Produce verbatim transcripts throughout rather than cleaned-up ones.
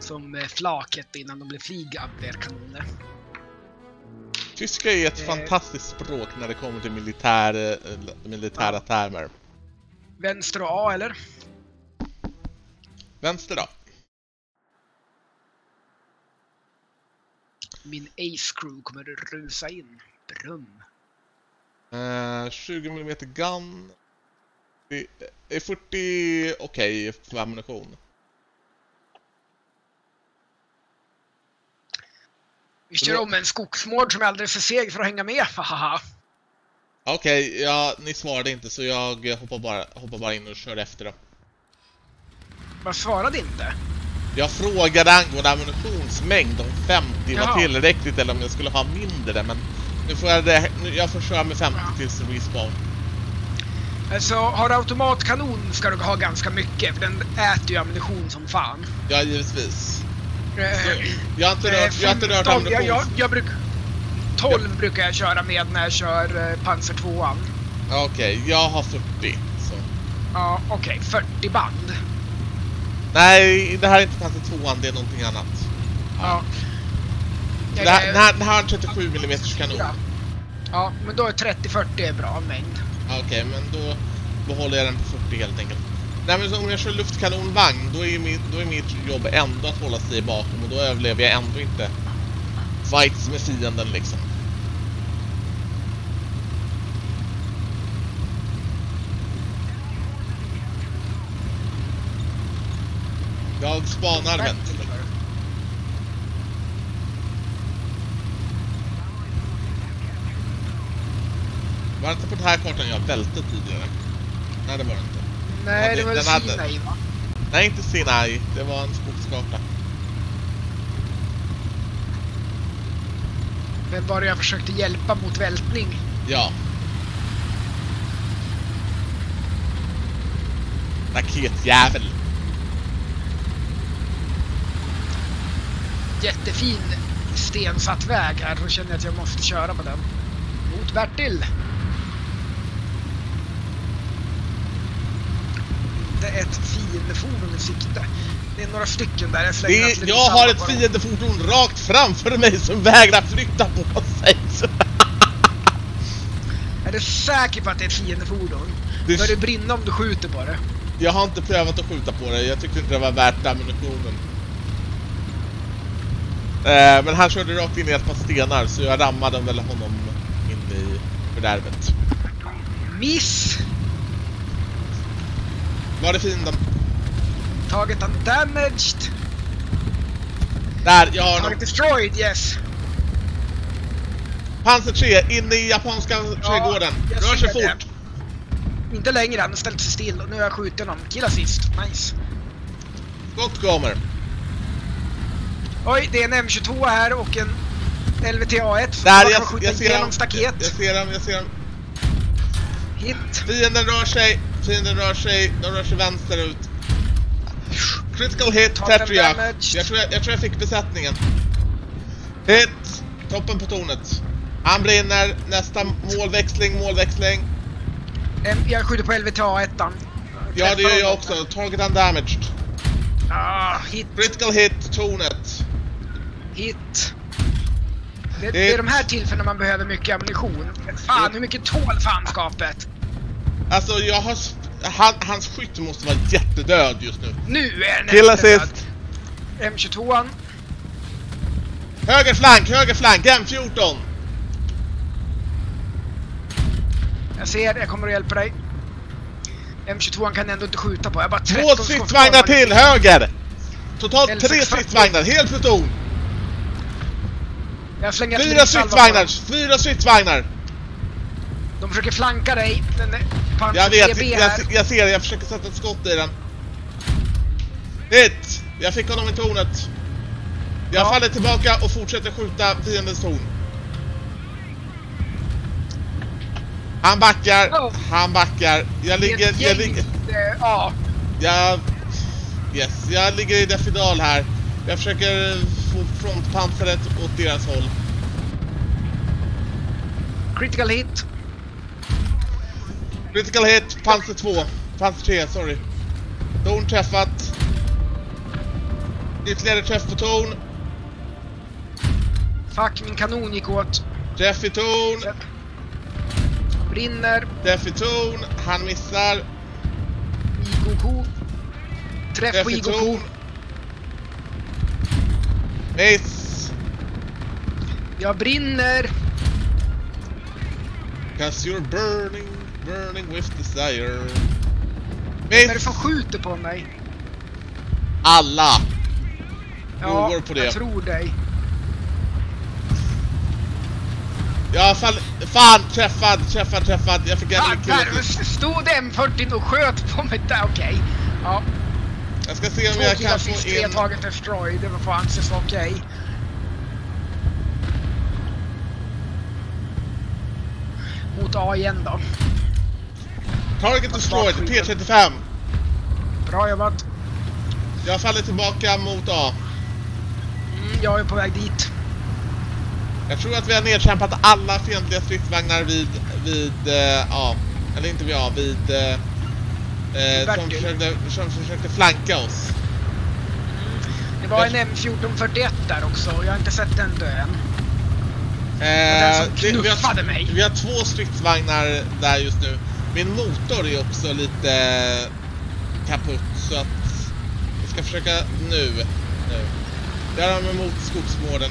som flaket innan de blev flygabwehrkanoner. Tyska är ett eh, fantastiskt språk när det kommer till militär, militära ja. termer. Vänster och A, eller? Vänster då. Min Ace Crew kommer att rusa in. Brum. Uh, tjugo millimeter gun. Det är fyrtio okej okay, för ammunition. Vi kör om en skogsmård som är alldeles för seg för att hänga med. Haha. Okej, okay, ja, ni svarade inte så jag hoppar bara, hoppar bara in och kör efter då. Vad svarade inte? Jag frågade angående ammunitionsmängd om femtio Jaha. var tillräckligt eller om jag skulle ha mindre, men nu får jag, det, jag får köra med femtio ja. tills respawn. Alltså, har du automatkanon ska du ha ganska mycket, för den äter ju ammunition som fan. Ja, givetvis. Äh, jag har inte rört, äh, jag har inte rört ammunition. Jag, jag, jag bruk, tolv ja. brukar jag köra med när jag kör uh, Panzer tvåan. Okej, okay, jag har fyrtio. Så. Ja, okej, okay, fyrtio band. Nej, det här är inte Panzer tvåan, det är någonting annat. Ja. Så det, här, det, här, det här är en trettiosju millimeter kanon. Ja. ja, men då är trettio fyrtio en bra mängd. Okej, okay, men då behåller jag den på fyrtio helt enkelt. Nej, men så om jag kör luftkanonvagn, då är, mitt, då är mitt jobb ändå att hålla sig bakom. Och då överlever jag ändå inte fights med fienden liksom. Jag spanar vänster. Var det inte på den här kartan jag välte tidigare? Nej, det var det inte. Nej, ja, det var den Sinai, hade... va? Nej, inte Sinai. Det var en skogskarta. Vem var det jag försökte hjälpa mot vältning? Ja. Raketjävel. Jättefin stensatt väg här, så känner jag att jag måste köra på den. Mot Bertil. Inte ett fiendefordon i sikte. Det är några stycken där. Jag, det är, jag har ett fiendefordon rakt framför mig som vägrar flytta på sig. Är du säker på att det är ett fiendefordon? Det... Bör det brinna om du skjuter på det? Jag har inte prövat att skjuta på det. Jag tyckte inte det var värt ammunitionen. Eh, men han körde rakt in i ett par stenar, så jag rammade väl honom in i fördärvet. Miss! Var det fienden? Target undamaged. Där, jag har Target destroyed, yes. Panzer tre, inne i japanska trädgården. Ja, rör sig fort. Det. Inte längre, han har ställt sig still och nu har jag skjutit honom. Kill assist, nice. Skott kommer. Oj, det är en M tjugotvå här och en L V T A ett. Där, jag, jag, jag ser dem. Staket. Jag, jag ser dem, jag ser dem. Hit. Fienden rör sig, fienden rör sig, de rör sig vänsterut. Critical hit, Tetria. Jag tror jag, jag tror jag fick besättningen. Hit, toppen på tornet. Han brinner, nästa målväxling, målväxling. Jag skjuter på L V T A ett. Ja, det gör jag också. Target undamaged. Ah, hit. Critical hit, tornet. Hit. Det, hit. Det är de här tillfällena man behöver mycket ammunition. Fan, hit. Hur mycket tål fanskapet? Alltså, jag har... Han, hans skytt måste vara jättedöd just nu. Nu är den Kill assist. M tjugotvå. Höger flank, höger flank, M fjorton. Jag ser, jag kommer att hjälpa dig. M tjugotvå kan ändå inte skjuta på. Jag bara två stridsvagnar till, höger. Totalt L tre stridsvagnar, helt pluton. Jag slänger fyra stridsvagnar, fyra stridsvagnar. De försöker flanka dig. Den jag vet, jag, jag ser det, jag försöker sätta ett skott i den. Hit! Jag fick honom i tornet. Jag ja. faller tillbaka och fortsätter skjuta fiendens torn. Han backar, oh. han backar. Jag ligger, jag ligger... Ja. Jag... Yes, jag ligger i defidal här. Jag försöker få frontpansret åt deras håll. Critical hit. Critical hit, Panzer två. Panzer tre, sorry. Torn träffat. Ytterligare träff på torn. Fuck, min kanon gick åt. Träff i torn. Brinner. Träff i torn. Han missar. Igoku. Träff, Träff på i Igoku. torn. Miss. Jag brinner. 'Cause you're burning, burning with desire. Vem är det som skjuter på mig? Alla. Ja, går på det. jag tror dig. Ja, fan, fan, träffad, träffad, träffad. Jag fick en Fan, kille där till. stod M fyrtio och sköt på mig där, okej. Okay. Ja. Jag ska se om Två jag killar kan få sist, in... tre taget destroy, det var får anses vara okej. Okay. Mot A igen då. Target destroyed, P trettiofem. Bra jobbat. Jag faller tillbaka mot A. Mm, jag är på väg dit. Jag tror att vi har nedkämpat alla fientliga stridsvagnar vid, vid uh, A. Eller inte vid A, vid... Uh, uh, som, försökte, som försökte flanka oss. Det var en M fjorton fyrtioett där också, jag har inte sett den dö än. Uh, den som det, vi, har, mig. vi har två stridsvagnar där just nu. Min motor är också lite kaputt, så att jag ska försöka nu. nu. Där har vi mot skogsmården.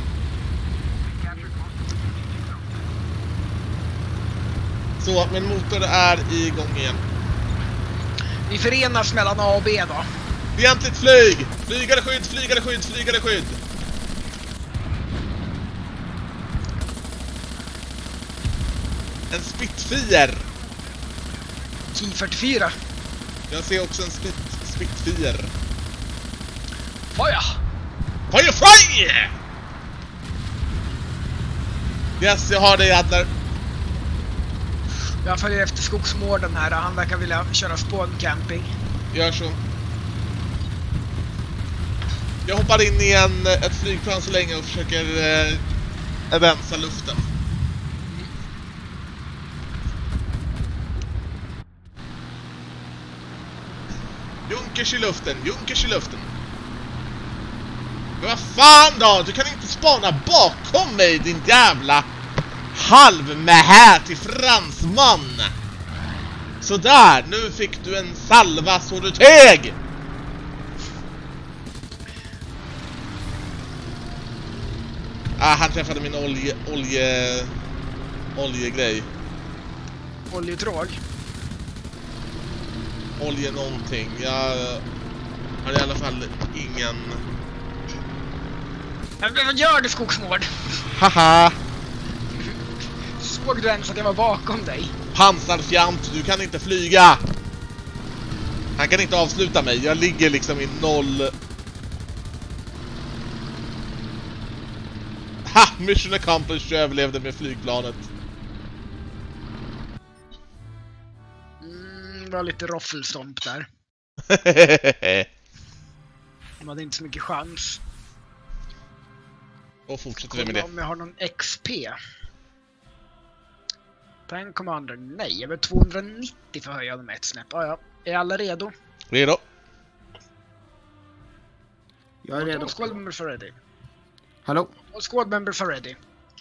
Så, min motor är igång igen. Vi förenas mellan A och B då. Fientligt flyg! Flygare skydd, flygare skydd, flygare skydd! En Spitfire! T fyrtiofyra. Jag ser också en spit, Spitfire. Fire! Fire, fire! Yes, jag har det, jävlar. Jag följer efter skogsmården här. Han verkar vilja köra spåncamping. Gör så. Jag hoppar in i en, ett flygplan så länge och försöker eh, rensa luften. Junkers i luften, Junkers i luften. Men vad fan då? Du kan inte spana bakom mig, din jävla halvmähä till fransman. Sådär, nu fick du en salva så du teg. Ah, han träffade min olje, olje, oljegrej. Oljetråg. Olje någonting. Jag har i alla fall ingen... Men vad gör du, skogsmård? Haha! Såg du ens att jag var bakom dig? Pansarfjant, du kan inte flyga! Han kan inte avsluta mig. Jag ligger liksom i noll... Ha! Mission accomplished, jag överlevde med flygplanet. Mm, det var lite roffelstomp där. De hade inte så mycket chans. Och fortsätter vi med det. Om jag har någon X P. Tank Commander, nej, jag vill tvåhundranittio för att höja dem ett snäpp. Ah, ja. Är alla redo? Redo? Jag är redo. All squad members are ready. Hallå? All squad members are ready.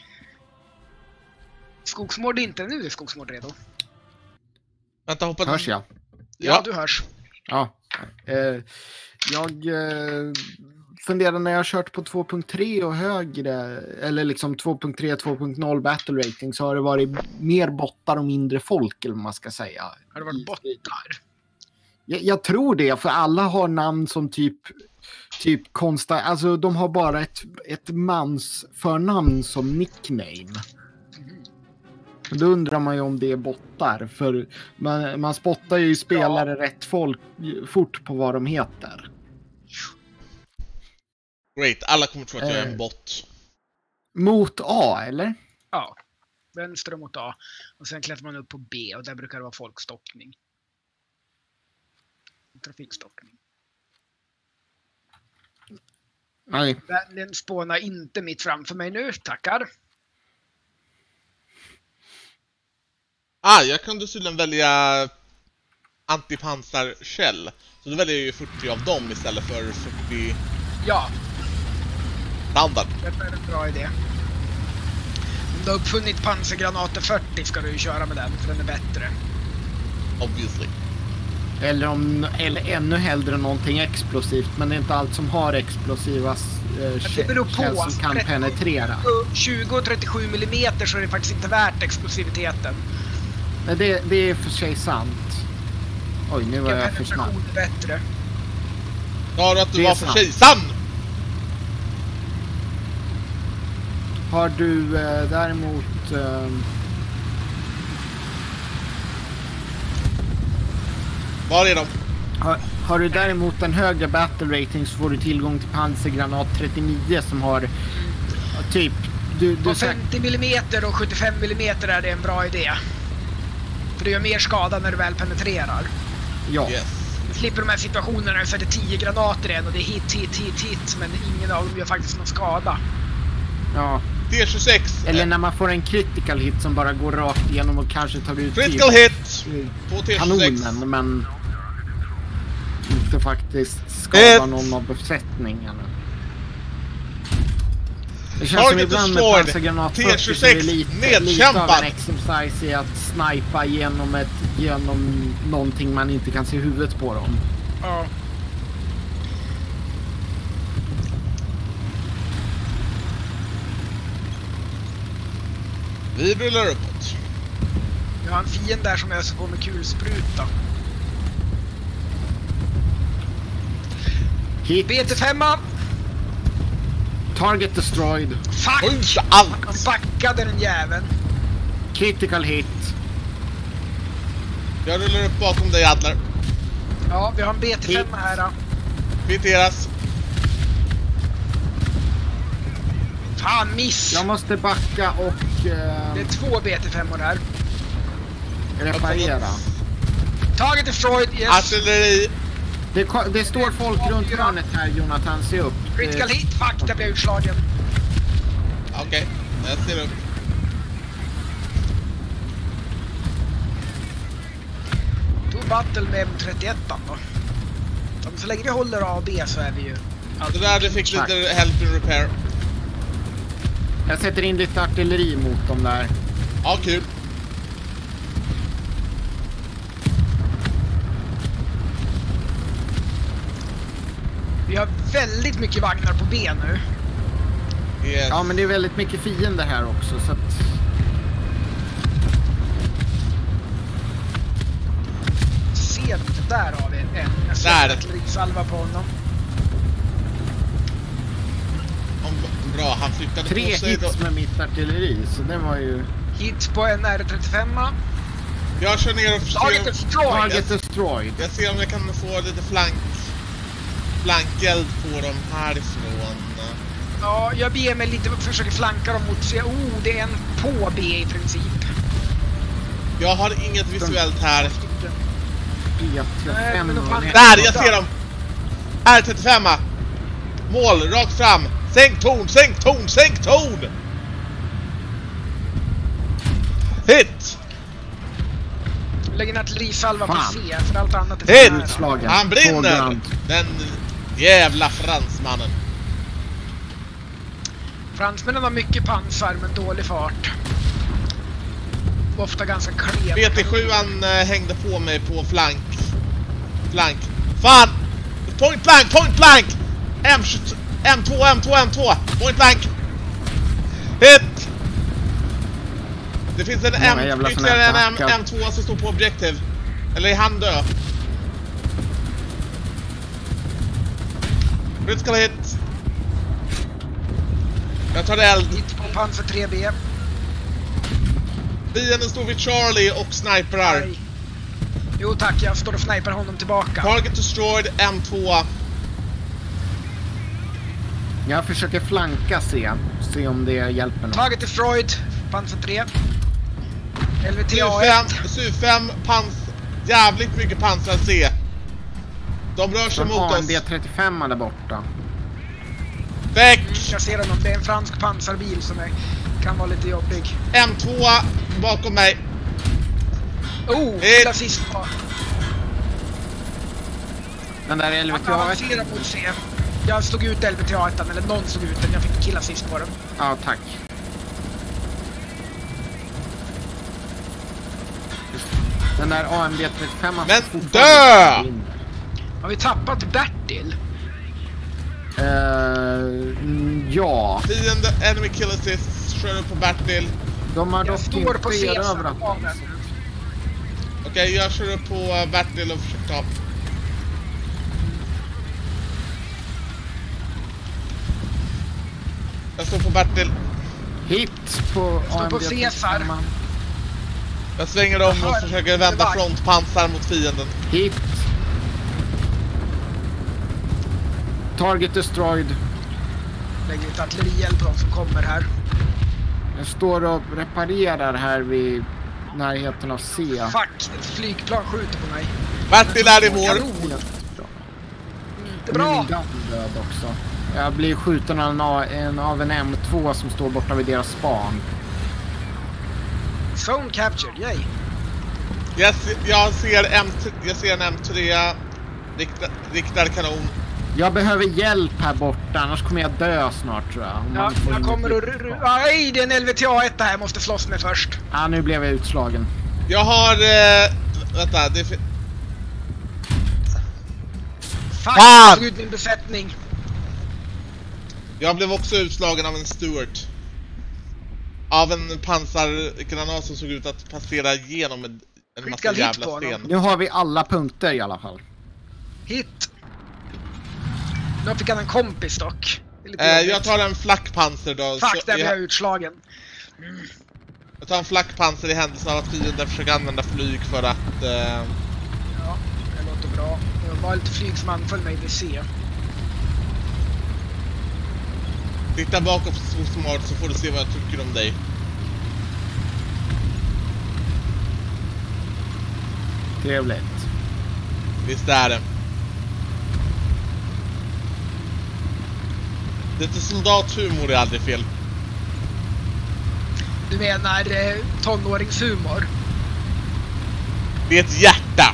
Skogsmård inte, nu är Skogsmård redo. Vänta, hoppa... Hörs jag? Ja, Ja. du hörs. Ja. Eh, jag eh, funderar när jag har kört på två punkt tre och högre, eller liksom två punkt tre, två punkt noll battle rating, så har det varit mer bottar och mindre folk, eller vad man ska säga. Har det varit bottar? Jag, jag tror det, för alla har namn som typ typ konsta, alltså de har bara ett, ett mans förnamn som nickname. Då undrar man ju om det är bottar, för man, man spottar ju spelare ja. rätt folk fort på vad de heter. Great, alla kommer tro att jag är en Eh, bot. Mot A, eller? Ja, vänster mot A. Och sen klättrar man upp på B och där brukar det vara folkstockning. Trafikstockning. Nej. Den spånar inte mitt framför mig nu, tackar. Ah, jag kunde tydligen välja antipansarkäll. Så då väljer jag ju fyrtio av dem istället för fyrtio Ja. Standard. Det är en bra idé. Om du har uppfunnit pansargranater fyrtio ska du ju köra med den, för den är bättre. Obviously. Eller, om, eller ännu hellre någonting explosivt, men det är inte allt som har explosiva eh, Det beror på. källor som kan penetrera. tjugo och trettiosju millimeter så är det faktiskt inte värt explosiviteten. Men det, det är för sig sant. Oj, nu var jag för snabb. Penetration är bättre. Ja, du att du Det är var för sant. sig sann! Har du eh, däremot... Eh, Var är de? har, har du däremot en högre battle rating så får du tillgång till pansargranat trettionio som har eh, typ... Du, På du säk- femtio millimeter och sjuttiofem millimeter är det en bra idé. För det gör mer skada när du väl penetrerar. ja. Yes. Du slipper de här situationerna när du sätter tio granater igen och det är hit, hit, hit, hit. Men ingen av dem gör faktiskt någon skada. ja. T tjugosex. Eller när man får en critical hit som bara går rakt igenom och kanske tar ut Critical hit! På T tjugosex. kanonen, men inte faktiskt skadar Ett. någon av besättningen. Det känns som Target ibland med destroyed. pansargranat T fyrtio så är det tjugosex lite, lite av nedkämpad. en exercise i att snipa genom, ett, genom någonting man inte kan se huvudet på dem. Ja. Vi rullar uppåt. Jag har en fiende där som öser på med kulspruta. Hit, B T fem. target destroyed, Fuck! Oj, inte Han allt! backade den jäveln. critical hit. Jag rullar upp bakom dig, Adler. Ja, vi har en B T fem här. Då. Kvitteras. Fan, miss! Jag måste backa och eh, Det är två B T fem här. reparera. Target destroyed, yes. Artilleri. Det, ko- det står folk runt hörnet här, Jonathan, se upp. Critical Eh, hit, fuck, där blev jag utslagen. Okej, jag ser upp. Tog battle med M trettioett då. Men så länge vi håller A och B så är vi ju... Det där du fick Tack. lite help in repair. Jag sätter in lite artilleri mot dem där. Ja, kul. Vi har väldigt mycket vagnar på B nu. Yes. Ja, men det är väldigt mycket fiender här också, så att... Ser inte, där har vi en. Jag ser Där. en artillerisalva på honom. Om, bra, han flyttade Tre på sig då. hits med mitt artilleri, så det var ju... Hit på en R trettiofem. Jag kör ner och Target försöker... destroyed. Target destroyed. Jag ser om jag kan få lite flank... Flankeld på dem härifrån. Ja, jag beger mig lite och försöker flanka dem mot C. Oh, det är en på B i princip. Jag har inget visuellt här. P Nej, trettiofem. men de fan- Där, jag ser dem! R trettiofem! Mål, rakt fram! Sänk ton, sänk ton, sänk ton! Hit! Lägger en artillerisalva på Fan. C, för allt annat är Hit! för nära. Utslagen. Han brinner! Foreground. Den jävla fransmannen. Fransmännen har mycket pansar men dålig fart. Ofta ganska klen. B T sju äh, hängde på mig på flank. Flank. Fan! Point blank, point blank! M tjugotvå, M två, M två, M två! Point blank! Hit! Det finns en Många M, jävla ytterligare en såna M, här M2 som står på objektiv. Eller är han död? Critical hit. Jag tar eld. Hit på pansar tre B. Fienden står vid Charlie och sniperar. Nej. Jo tack, jag står och snipar honom tillbaka. Target destroyed, M två. Jag försöker flanka C. Se om det hjälper något. Target destroyed. Pansar tre. L V T A S U fem, ett. S U fem, pans... Jävligt mycket pansar C. De rör sig Som mot A oss. en B trettiofem där borta. Väck! Mm, jag ser honom. Det är en fransk pansarbil som är, kan vara lite jobbig. M två bakom mig. Oh, Ett. lilla sist. Den där L V Han T A ett. avancerar mot C. Jag stod ut L B T A ett, eller någon stod ut den. Jag fick killa sist på den. Ja, tack. Den där A M D trettiofem... Men dö! Har vi tappat Bertil? Uh, ja. Fiende, enemy kill assist, kör upp på Bertil. De har Jag dock står på inte Cesar. erövrat. Okej, okay, jag kör upp på Bertil och försöker ta. Jag står på Bertil. Hit på står A M D på Cesar. Jag svänger om och försöker vända frontpansar mot fienden. Hit. Target destroyed. Lägger lite artillerihjälp på de som kommer här. Jag står och reparerar här vid närheten av C. Fuck, ett flygplan skjuter på mig. Bertil är i mål. Inte bra. Min gun död också. Jag blir skjuten av en, en, av en M två som står borta vid deras span. Zone captured, yay. Jag, se, jag, ser, M, jag ser en M tre riktad, riktad kanon. Jag behöver hjälp här borta, annars kommer jag dö snart tror jag. Ja, jag kommer att... Nej, det är en L V T A ett här jag måste slåss med först. Ja, nu blev jag utslagen. Jag har... Eh, vänta, det är... Fuck, Fan! jag såg ut min besättning. Jag blev också utslagen av en Stewart. Av en pansargranat som såg ut att passera igenom en, en massa jävla sten. Nu har vi alla punkter i alla fall. Hit. Nu fick han en kompis dock. Eh, jag tar en flackpanser då. Fuck, där blir jag jag, utslagen. Mm. Jag tar en flackpanser i händelse av att fienden försöker använda flyg för att... Eh... Ja, det låter bra. Det var lite flyg som anföll mig vid C. Titta bakåt så smart så får du se vad jag tycker om dig. Trevligt. Visst är det. Lite soldathumor är aldrig fel. Du menar eh, tonåringshumor? Det är ett hjärta.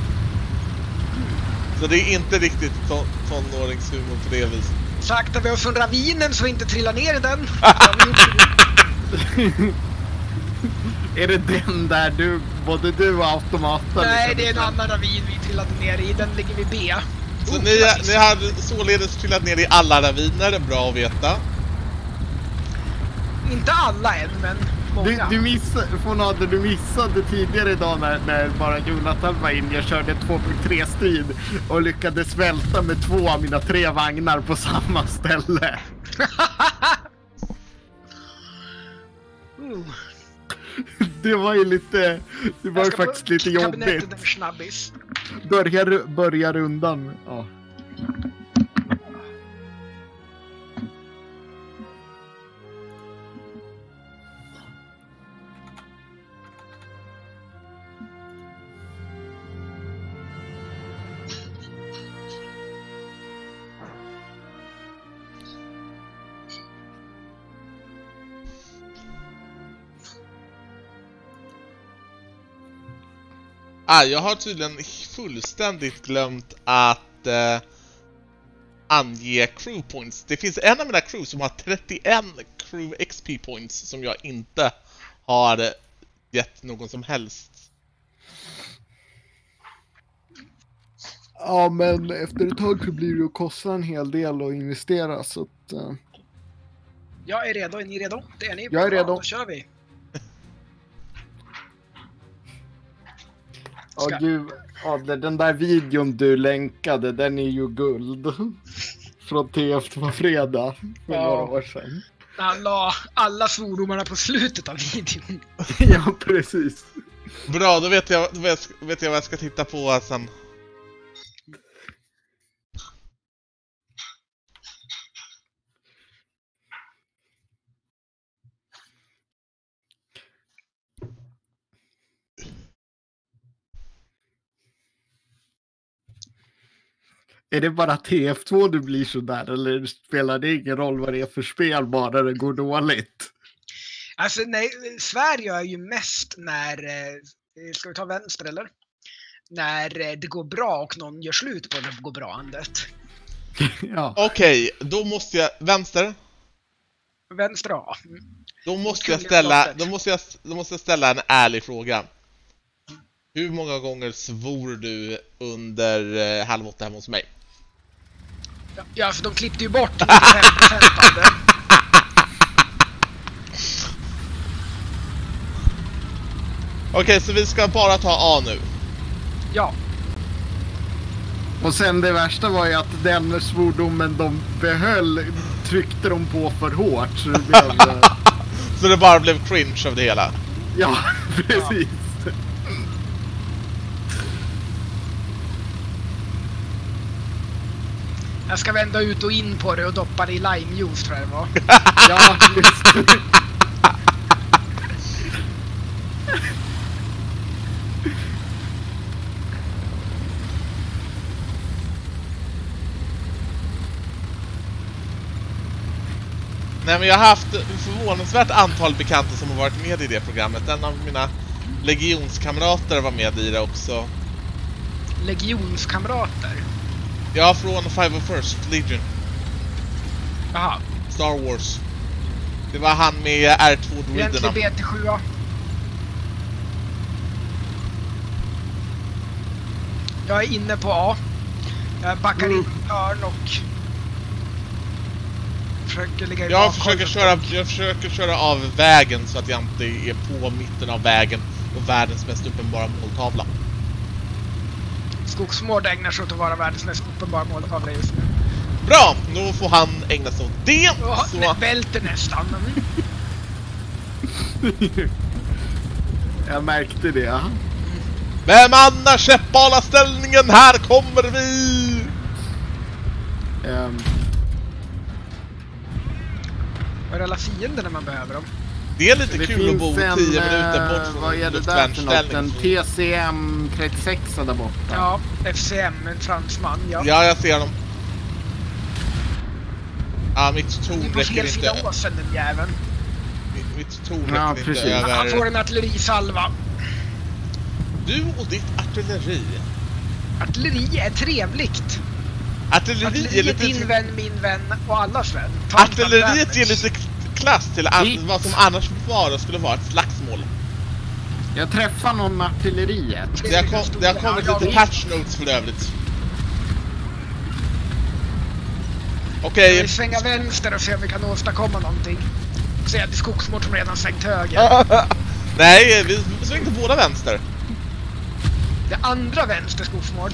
Så det är inte riktigt ton tonåringshumor på det viset. Sakta vi oss från ravinen så vi inte trillar ner i den. Är det den där du, både du och automaten? Nej, det är en annan ravin vi trillade ner i. Den ligger vid B. Så oh, ni, ni har således trillat ner i alla raviner, bra att veta. Inte alla än, men många. Du, du missade, Fonade, du missade tidigare idag när, när bara Jonathan var in. Jag körde två punkt tre strid och lyckades välta med två av mina tre vagnar på samma ställe. uh. Det var ju lite, det var ju faktiskt lite jobbigt. Börja, börja rundan. Ja. Ah, jag har tydligen fullständigt glömt att eh, ange crew points. Det finns en av mina crew som har trettioen crew X P points som jag inte har gett någon som helst. Ja, men efter ett tag så blir det att kosta en hel del att investera så att... Uh... Jag är redo, är ni redo? Det är ni. Jag är redo. Då kör vi. Ja, oh, gud, Adler, den där videon du länkade, den är ju guld. Från T F på fredag för ja. några år sedan. Han la alla svordomarna på slutet av videon. Ja, precis. Bra, då vet jag, då vet, vet jag vad jag ska titta på sen. Är det bara T F två du blir så där eller spelar det ingen roll vad det är för spel bara det går dåligt? Alltså nej, Sverige är ju mest när, ska vi ta vänster eller? När det går bra och någon gör slut på det går bra andet. Ja. Okej, okay, då måste jag... Vänster? Vänster A. Mm. Då måste jag ställa... Då måste jag, då måste jag ställa en ärlig fråga. Hur många gånger svor du under eh, halv åtta hemma hos mig? Ja, för de klippte ju bort nittiofem procent av det. Okej, okay, så vi ska bara ta A nu. Ja. Och sen det värsta var ju att den svordomen de behöll tryckte de på för hårt. Så det, blev... så det bara blev cringe av det hela. Ja, precis. Ja. Jag ska vända ut och in på det och doppa det i limejuice, tror jag det var. Ja, just det. Nej, men jag har haft förvånansvärt antal bekanta som har varit med i det programmet. En av mina legionskamrater var med i det också. Legionskamrater? Ja, från five oh first Legion. Jaha. Star Wars. Det var han med R två-droiderna. Egentligen B T sju. Jag är inne på A. Jag backar in hörn och försöker ligga i jag försöker, köra, jag försöker köra av vägen så att jag inte är på mitten av vägen och världens mest uppenbara måltavla. Skogsmård ägnar sig åt att vara världens mest uppenbara måltavla just nu. Bra, då får han ägna sig åt det. Oh, så... välter nästan. Jag märkte det. Vem annars käppala ställningen? Här kommer vi! Um... Vad är alla fiender när man behöver dem? Det är lite det kul att bo tio minuter bort från vad är det där för något? En T C M trettiosex där borta. Ja, F C M, en fransman, ja. Ja, jag ser dem. Ja, mitt torn räcker inte. Du är på fel sida åsen, den jäveln. Mitt, mitt torn räcker ja, inte precis. över... Han får en artillerisalva. Du och ditt artilleri. Artilleri är trevligt. Artilleri, Artilleri är lite... din vän, min vän och allas vän. Artilleriet ger lite klass till an... vad som annars bara skulle vara ett slagsmål. Jag träffar någon med artilleriet. Det har, kom... det har kommit ja, lite patch notes för övrigt. Okej. Okay. Vi svänger vänster och se om vi kan åstadkomma någonting. Se att det är skogsmård som redan svängt höger. Nej, vi svängde båda vänster. Det andra vänster skogsmård.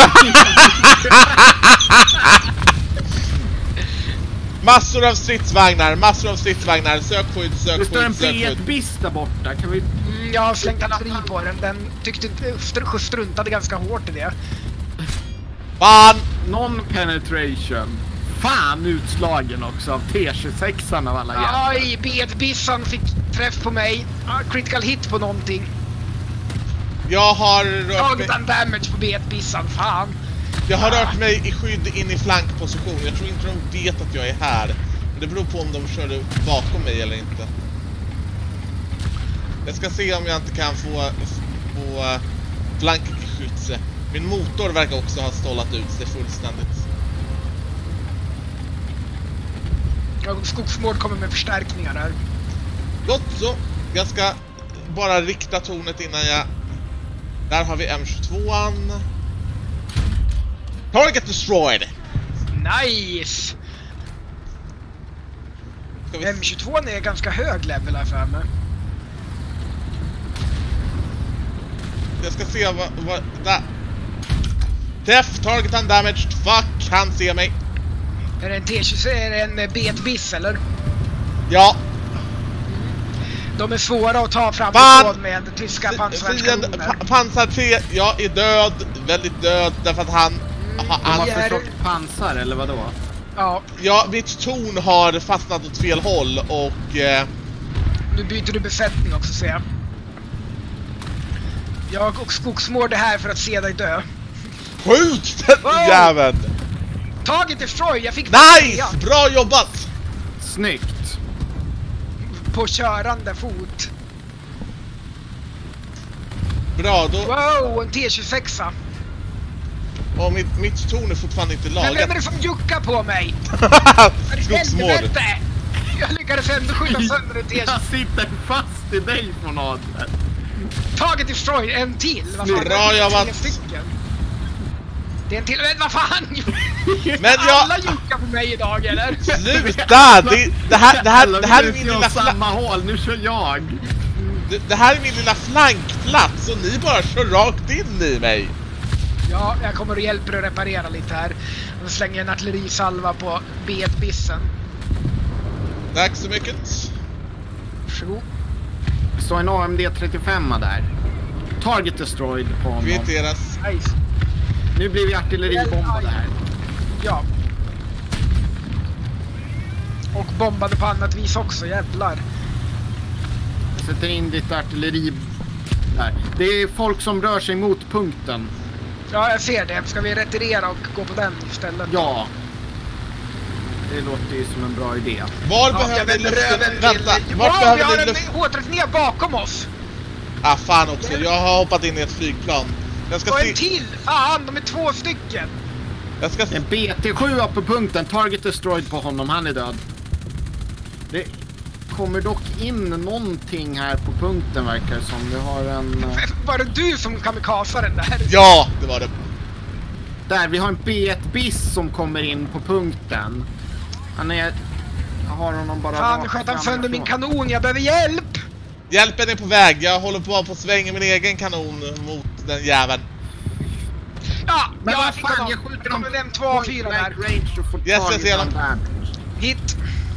Massor av stridsvagnar, massor av stridsvagnar. Sökskydd, sökskydd, det står en sökskydd. B ett-biss där borta. Kan vi... Mm, jag har slängt artilleri på den. Den tyckte inte struntade ganska hårt i det. Fan! Non-penetration. Fan utslagen också av T tjugosex av alla jävlar. Aj, B ett-bissan fick träff på mig. Critical hit på någonting. Jag har rört tagit mig... en damage på B ett-bissan, fan. Jag har rört mig i skydd in i flankposition. Jag tror inte de vet att jag är här. Men det beror på om de körde bakom mig eller inte. Jag ska se om jag inte kan få, få flankskydds. Min motor verkar också ha stålat ut sig fullständigt. Ja, skogsmård kommer med förstärkningar här. Gott så. Jag ska bara rikta tornet innan jag... Där har vi M tjugotvåan. Target destroyed. Nice. Vi... M tjugotvåan är ganska hög level här för mig. Jag ska se vad... vad där. Def, target undamaged. Fuck, han ser mig. Är det en T tjugosex, är det en B ett-biss eller? Ja. De är svåra att ta fram Fan! med tyska pansarvärnskanoner. Pa pansar tre, jag är död, väldigt död, därför att han... Mm, ha, han har är... förstått pansar, eller vadå? Ja. Ja, mitt torn har fastnat åt fel håll och... Eh... Nu byter du besättning också, ser jag. Jag och skogsmård är här för att se dig dö. Skjut den wow! jäveln! Target destroy, jag fick... Nice! Ja. Bra jobbat! Snyggt! På körande fot. Bra, då... Wow, en T tjugosex. Och mitt, mitt torn är fortfarande inte lagat. Men vem är det som juckar på mig? Skogsmål. Helvete! Jag lyckades ändå skjuta sönder ett Jag sitter fast i dig från Adler. Target destroy, en till. Vad fan, Bra jobbat. tre stycken. Det är en till. Men vad fan? Men Alla jag... juckar på mig idag, eller? Sluta! Det, det, här, det, här, det här är min lilla flank... samma hål, nu kör jag. Det, det här är min lilla flankplats och ni bara kör rakt in i mig. Ja, jag kommer och hjälper att reparera lite här. Och slänger en artillerisalva på B ett-bissen. Tack så mycket. Varsågod. Så en A M D trettiofem där. Target destroyed på honom. Kvitteras. Nice. Nu blir vi artilleribombade här. Ja. Och bombade på annat vis också, jävlar. Jag sätter in ditt artilleri där. Det är folk som rör sig mot punkten. Ja, jag ser det. Ska vi retirera och gå på den istället? Ja. Det låter ju som en bra idé. Var Ja, jag behöver vänder luften... röven Vänta, till... vart Wow, vi behöver har ni en luft... H trettionio bakom oss! Ah, fan också. Jag har hoppat in i ett flygplan. Jag ska Och se... en till! Fan, de är två stycken! Jag ska... En B T sju på punkten. Target destroyed på honom. Han är död. Det kommer dock in någonting här på punkten, verkar det som. Vi har en... Var det du som kamikazade den där? Ja, det var det. Där, vi har en B ett-biss som kommer in på punkten. Han är... Jag har honom bara... Fan, rakt sköt han framifrån. sönder min kanon, jag behöver hjälp! Hjälpen är på väg. Jag håller på att svänga min egen kanon mot den jäveln. Ja, Men jag vad fick fan, honom. jag skjuter Kommer dem den två A fyra där. range och får Yes, tag jag i ser den dem. där. Hit.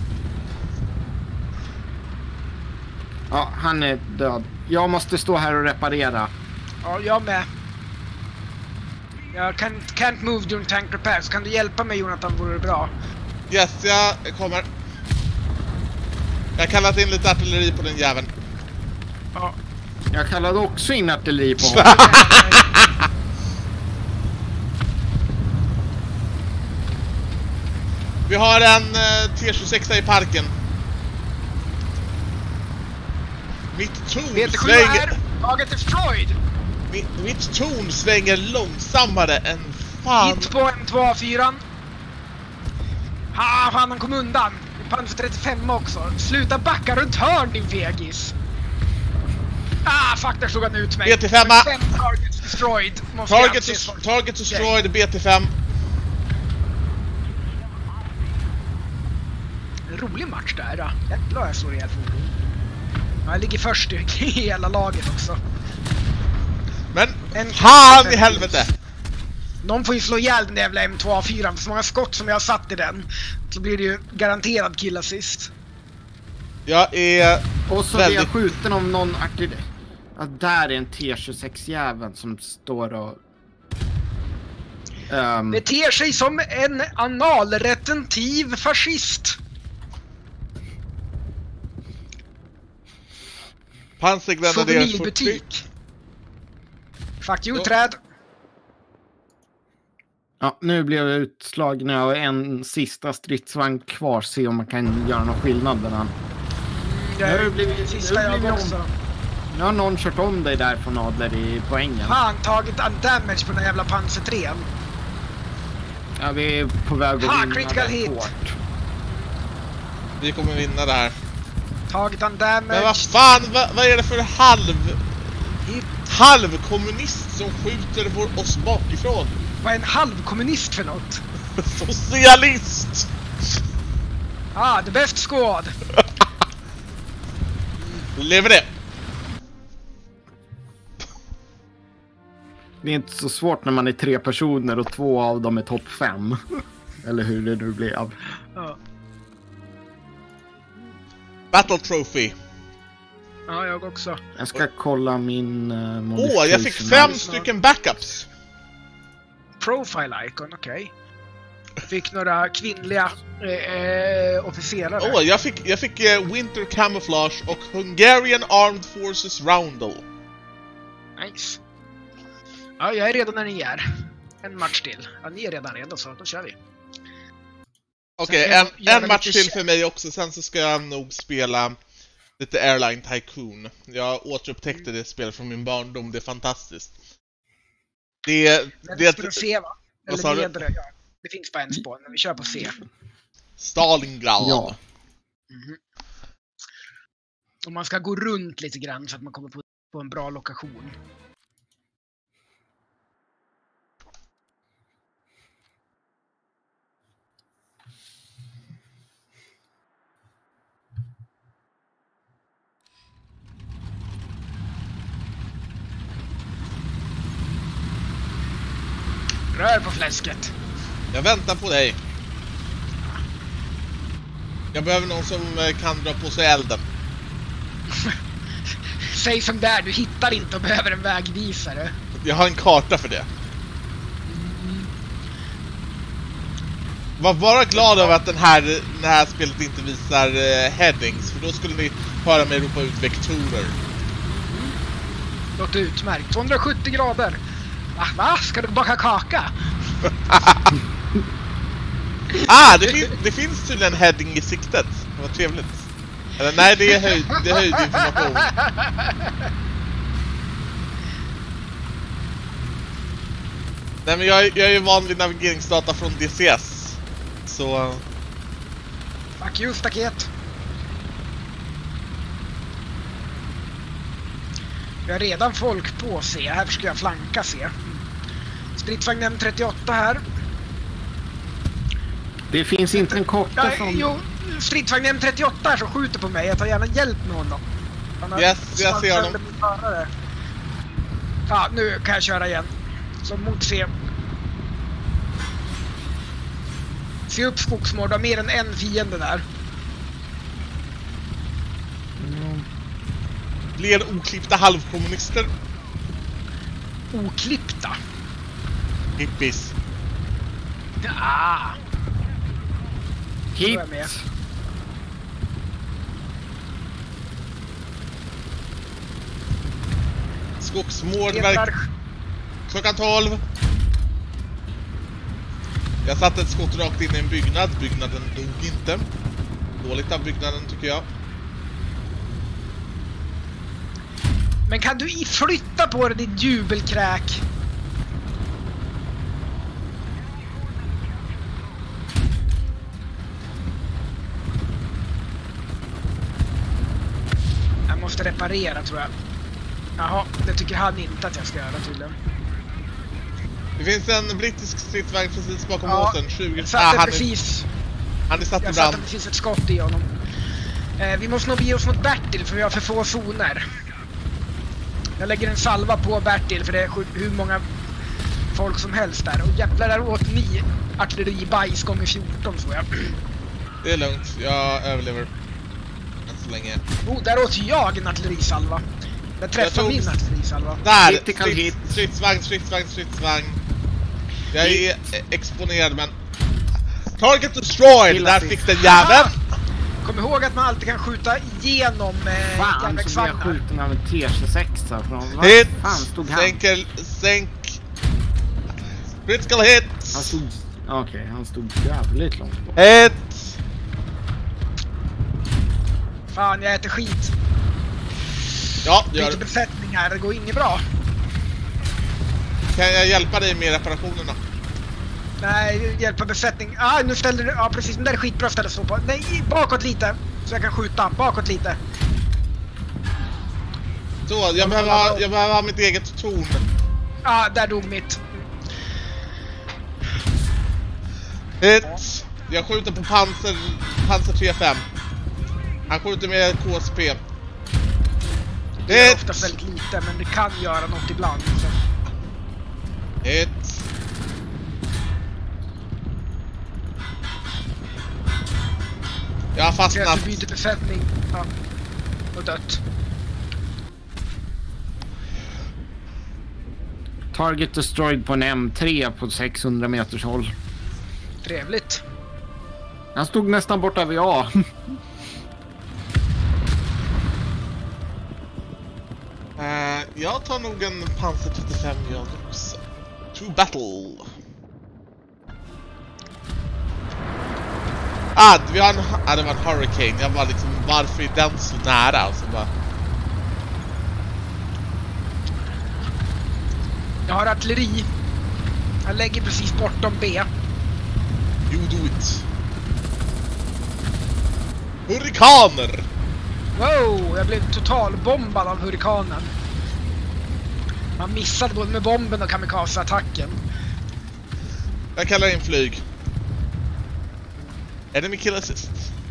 Ja, han är död. Jag måste stå här och reparera. Ja, jag med. Jag kan, can't move during tank repairs. Kan du hjälpa mig, Jonathan, vore det bra. Yes, jag kommer. Jag har kallat in lite artilleri på den jäveln. Ja. Jag kallade också in artilleri på honom. Vi har en uh, T tjugosex i parken. Mitt torn B T sju svänger... här. Target destroyed. Mitt, mitt torn svänger långsammare än fan. Hit på M två A fyra. Ha, fan, han kom undan. Panzer trettiofem också. Sluta backa runt hörn, din vegis. Ah, fuck, där slog han ut mig. B T fem. Fem targets destroyed. Måste Target, jag anses des- för. target destroyed, B T fem. En rolig match där. Ja. Jävlar, jag slår ihjäl fordon. Ja, jag ligger först i hela laget också. Men En fan i helvete! Någon får ju slå ihjäl den jävla M två A fyra. För så många skott som jag har satt i den, så blir det ju garanterad kill assist. Jag är... Och så blir väldigt... jag skjuten om någon artilleri. Ja, där är en T tjugosex-jäveln som står och... Um, Beter sig som en analretentiv fascist. Pansargrenadier fyrtio. Souvenirbutik. Fuck you, Ja. träd. ja, nu blev jag utslagen. Jag har en sista stridsvagn kvar. Se om man kan göra någon skillnad med den. Jag Nu är blir vi- sista nu jag blir vi också. Nu har någon kört om dig där från Adler i poängen. Fan, tagit en damage på den jävla Panzer tre. Ja, vi är på väg att Ha, vinna critical rätt hit. hårt. Vi kommer vinna det här. Tagit en Men damage. vad fan, vad, vad är det för halv... Hit. halvkommunist som skjuter vår, oss bakifrån? Vad är en halvkommunist för något? Socialist! Ah, the best squad. Lever det? Det är inte så svårt när man är tre personer och två av dem är topp fem. Eller hur det nu blev. Ja, Battle Trophy. ja, jag också. Jag ska kolla min uh, Åh, oh, jag fick fem stycken backups. Profile icon, okej. Okay. Fick några kvinnliga eh, officerare. Åh, oh, jag fick, jag fick uh, Winter Camouflage och Hungarian Armed Forces Roundel. Nice. Ja, jag är redo när ni är. En match till. Ja, ni är redan redo, så då kör vi. Okej, Sen ska en, jag göra en match lite till ch- för mig också. Sen så ska jag nog spela lite Airline Tycoon. Jag återupptäckte det spelet från min barndom. Det är fantastiskt. Det, Men det, ska du se, va? Eller nedre, ja. Det finns bara en spån, men vi kör på C. Stalingrad. Ja. Mm. Och man ska gå runt lite grann så att man kommer på, på en bra lokation. Rör på fläsket. Jag väntar på dig. Jag behöver någon som kan dra på sig elden. Säg som där, du hittar inte och behöver en vägvisare. Jag har en karta för det. Mm. Var bara glad över att den här, det här spelet inte visar uh, headings. För då skulle ni höra mig ropa ut vektorer. Låter utmärkt. tvåhundrasjuttio grader. Va? Va? Ska du baka kaka? ah, det, fin det finns tydligen heading i siktet. Vad trevligt. Eller nej, det är höjd, det är höjdinformation. Nej, men jag, jag är ju vanlig navigeringsdata från D C S. Så... Fuck you, staket. Vi har redan folk på C. Här ska jag flanka C. Stridsvagn M trettioåtta här. Det finns inte en korta ja, från... Jo, stridsvagn M trettioåtta här som skjuter på mig. Jag tar gärna hjälp med honom. Yes, jag ser honom. Ja, nu kan jag köra igen. Så mot C. Se upp skogsmål, du har mer än en fiende där. Mm. Blir oklippta halvkommunister. Oklippta? Hippies. Ah. Hit. Skogsmordverk. Klockan tolv. Jag satte ett skott rakt in i en byggnad. Byggnaden dog inte. Dåligt av byggnaden tycker jag. Men kan du flytta på det, ditt jubelkräk? Jag måste reparera, tror jag. Jaha, det tycker han inte att jag ska göra tydligen. Det finns en brittisk stridsvagn precis bakom ja, åsen. tjugo... Jag satte ah, han precis... Är... Han är satt i jag brand. satte precis ett skott i honom. Eh, vi måste nog bege oss mot Bertil för vi har för få zoner. Jag lägger en salva på Bertil för det är hur många folk som helst där. Och jävlar, där åt ni artilleribajs gånger fjorton, tror jag. Det är lugnt, jag överlever. Än så länge. Oh, där åt jag en artillerisalva. Jag träffade jag min artillerisalva. Där! Strids, stridsvagn, stridsvagn, stridsvagn. Jag är hit. exponerad, men... Target destroyed! Där fick den jäveln! Kom ihåg att man alltid kan skjuta igenom eh, fan, så blir jag skjuten av en T tjugosex från... Vad hit! fan stod han? Sänk, sänk... Critical hit! Han stod... Okej, okay, han stod jävligt långt bort. Hit! Fan, jag äter skit. Ja, gör det. Besättning här, det går inget bra. Kan jag hjälpa dig med reparationerna? Nej, hjälpa besättning. Ah, nu ställer du... Ja, precis. Men där är skitbra ställe att stå på. Nej, bakåt lite. Så jag kan skjuta. Bakåt lite. Så, jag behöver ha, jag behöver ha mitt eget torn. Ja, ah, där dog mitt. Hit! Jag skjuter på panser, panser tre fem. Han skjuter med K S P. Det är oftast väldigt lite, men det kan göra något ibland. Så. Hit! Jag har fastnat. Jag byter besättning. Ja. Och dött. Target destroyed på en M tre på sexhundra meters håll. Trevligt. Han stod nästan borta vid A. uh, jag tar nog en Panzer trettiofem jag också. To battle. Ah, vi har en, ah, det var en Hurricane. Jag var liksom, varför är den så nära? Alltså bara... Jag har artilleri. Han lägger precis bortom B. You do it. Hurrikaner! Wow, jag blev totalbombad av hurrikanen. Man missade både med bomben och kamikaze-attacken. Jag kallar in flyg. Enemy kill assist.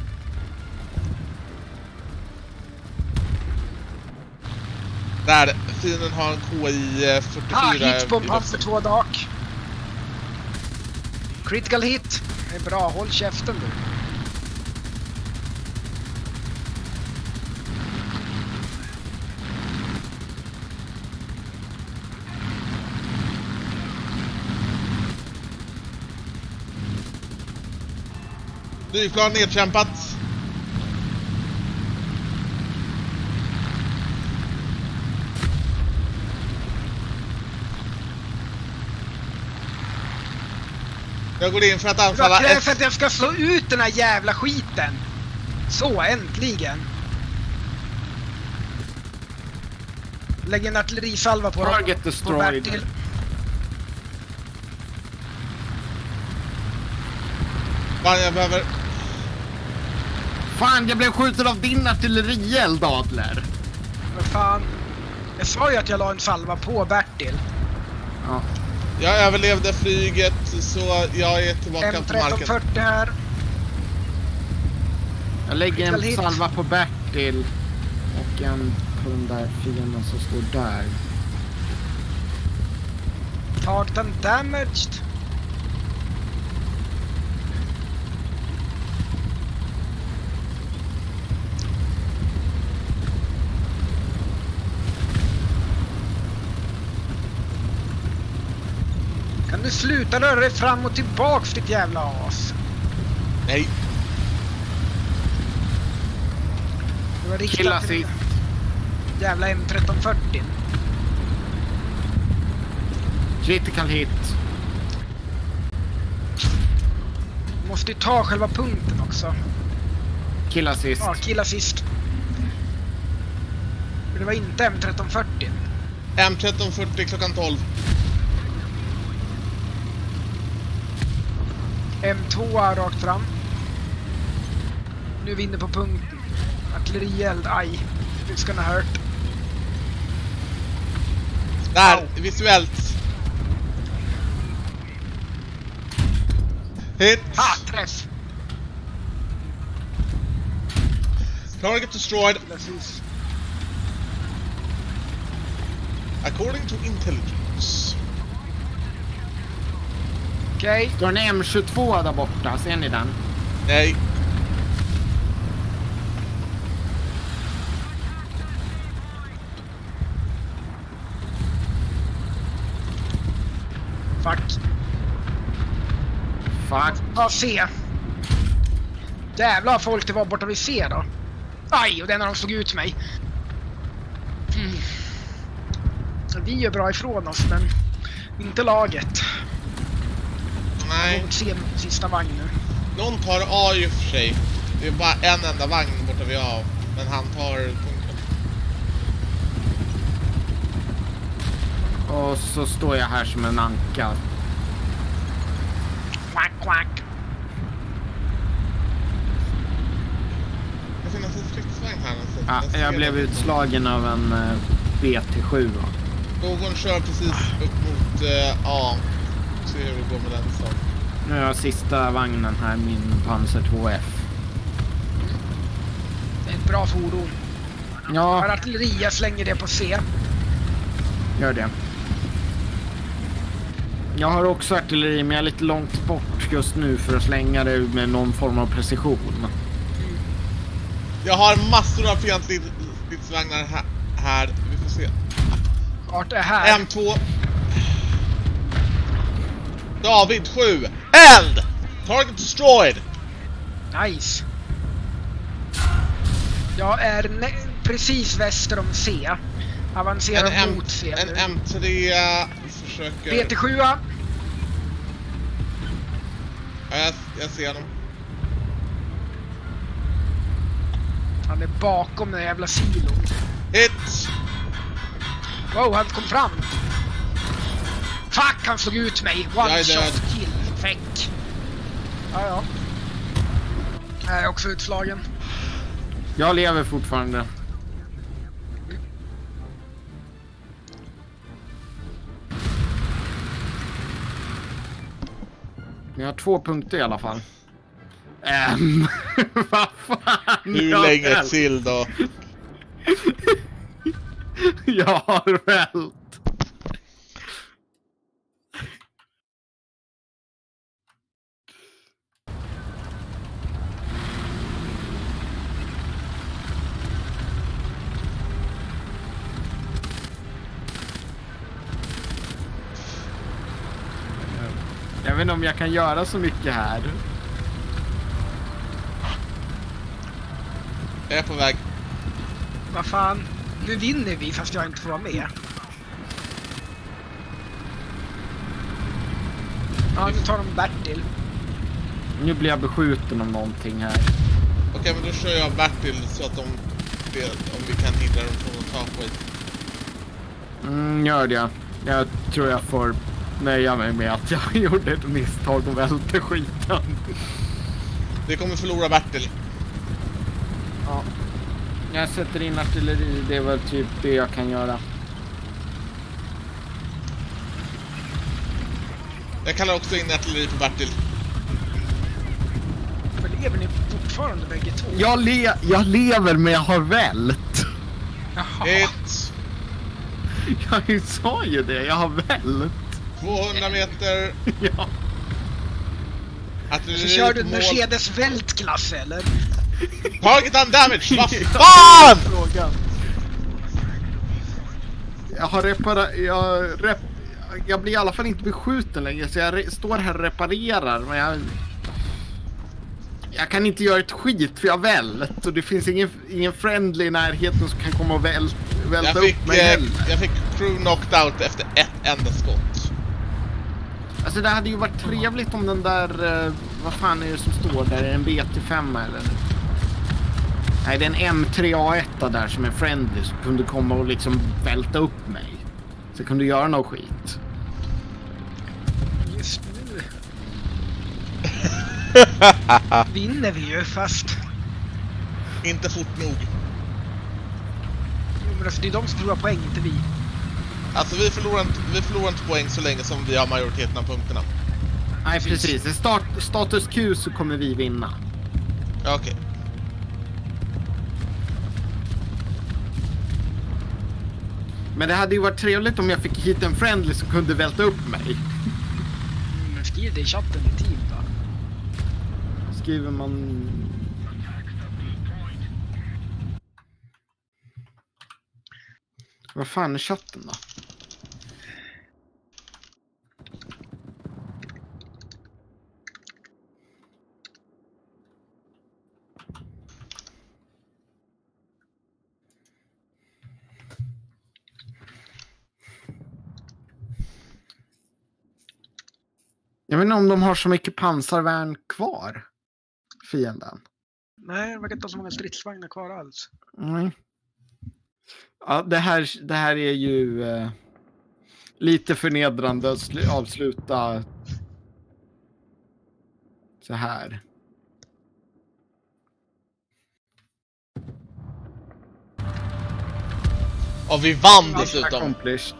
Där, fienden har en K I fyrtiofyra. Ah, hit på Panzer två dak. Critical hit. Det är bra, håll käften du. Flygplan nedkämpat. Jag går in för att anfalla. Jag krävs att jag ska slå ut den här jävla skiten. Så, äntligen. Lägg en artillerisalva på Target på destroyed. Bertil. Fan, jag behöver... Fan, jag blev skjuten av din artillerield, Adler. Men fan. Jag sa ju att jag la en salva på Bertil. Ja. Jag överlevde flyget, så jag är tillbaka M på tretton marken. fyrtio här. Jag lägger en Hit. salva på Bertil. Och en på den där fienden som står där. Tartan damaged. Kan du sluta röra dig fram och tillbaks, ditt jävla as? Nej. Det var riktat Kill till assist. jävla M tretton fyrtio. Critical hit. Du måste ju ta själva punkten också. Kill assist. Ja, kill assist. Men det var inte M tretton fyrtio. M tretton fyrtio klockan tolv. M två rakt fram. Nu vinner på punkten. Artillerield, aj. It's gonna hurt. Där, Au. visuellt. Hit. Ha, träff! Target destroyed. Precis. According to intelligence. Okej. Står en M tjugotvå där borta, ser ni den? Nej. Fuck. Fuck. Ja, C. Jävlar folk det var borta vid C då. Aj, och den har de slog ut mig. Mm. Vi gör bra ifrån oss, men inte laget. Nej. Mot C sista vagn nu. Någon tar A i och för sig. Det är bara en enda vagn borta vid A. Men han tar punkten. Och så står jag här som en anka. Quack, quack. Det finns en stridsvagn här någonstans. Ja, jag blev utslagen av en uh, B T sju. Någon kör precis upp mot uh, A. Se hur det går med den så. Nu är jag sista vagnen här, min Panzer två F. Det är ett bra fordon. Har Ja, artilleri, jag slänger det på C. gör det. Jag har också artilleri, men jag är lite långt bort just nu för att slänga det med någon form av precision. Jag har massor av fientliga stridsvagnar här, här. Vi får se. Vart är här? M två. David sju. Eld! Target destroyed. Nice. Jag är nä- precis väster om C. Avancerar En, M, mot C en nu. M tre försöker... B T sju. Ja, jag, jag ser honom. Han är bakom den jävla silon. Hit! Wow, han kom fram. Fuck, han slog ut mig. One shot kill. Fäck. Ja, ja. Jag är också utslagen. Jag lever fortfarande. Jag har två punkter i alla fall. Ähm, vad fan? Hur länge till då? Jag har vält. Jag vet inte om jag kan göra så mycket här. Jag är på väg. Vad fan? Nu vinner vi fast jag inte får vara med. Ja, nu tar de Bertil. Nu blir jag beskjuten om någonting här. Okej, okay, men då kör jag Bertil så att de vet om vi kan hindra dem från att ta skit. Mm, gör det. Jag tror jag får nöja mig med att jag gjorde ett misstag och välte skiten. Vi kommer förlora Bertil. Ja. Jag sätter in artilleri, det är väl typ det jag kan göra. Jag kallar också in artilleri på Bertil. Men lever ni fortfarande bägge två? Jag, le jag lever men jag har vält. Jaha. Ett. Jag sa ju det, jag har vält. tvåhundra meter. Ja. Artilleri så kör du mål. Mercedes Weltklass eller? Target on damage! Vad fan! Jag har reparerat... Jag, rep jag blir i alla fall inte beskjuten längre så jag står här och reparerar men jag... Jag kan inte göra ett skit för jag vält och det finns ingen, ingen friendly i närheten som kan komma och vält, välta jag fick, upp mig eh, heller. Jag fick crew knocked out efter ett enda skott. Alltså det hade ju varit trevligt om den där... Uh, vad fan är det som står där? Är det en B T fem eller? Nej, det är en M tre A ett där som är friendly som kunde komma och liksom välta upp mig. Så jag kunde göra något skit. Just nu. Vinner vi ju fast. Inte fort nog. Jo, men alltså, det är de som förlorar poäng, inte vi. Alltså vi förlorar, inte, vi förlorar inte poäng så länge som vi har majoriteten av punkterna. Nej, precis. I start, status Q så kommer vi vinna. Ja, okej. Okay. Men det hade ju varit trevligt om jag fick hit en friendly som kunde välta upp mig. Mm, skriv det i chatten i tid då. Skriver man... Vad fan är chatten då? Jag vet inte om de har så mycket pansarvärn kvar, fienden. Nej, det verkar inte ha så många stridsvagnar kvar alls. Mm. Ja, det här, det här är ju eh, lite förnedrande att sl- avsluta så här. Och vi vann dessutom. Accomplished.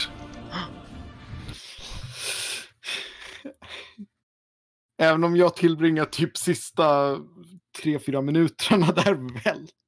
Även om jag tillbringar typ sista tre fyra minuterna där väl.